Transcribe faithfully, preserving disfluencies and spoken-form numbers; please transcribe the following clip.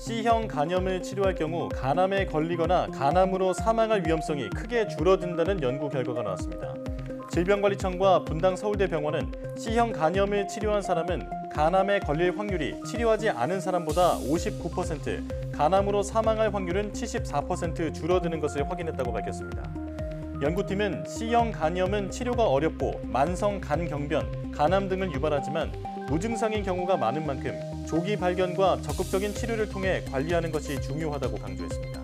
C형 간염을 치료할 경우 간암에 걸리거나 간암으로 사망할 위험성이 크게 줄어든다는 연구 결과가 나왔습니다. 질병관리청과 분당서울대병원은 C형 간염을 치료한 사람은 간암에 걸릴 확률이 치료하지 않은 사람보다 오십구 퍼센트, 간암으로 사망할 확률은 칠십사 퍼센트 줄어드는 것을 확인했다고 밝혔습니다. 연구팀은 C형 간염은 치료가 어렵고 만성 간경변, 간암 등을 유발하지만 무증상인 경우가 많은 만큼 조기 발견과 적극적인 치료를 통해 관리하는 것이 중요하다고 강조했습니다.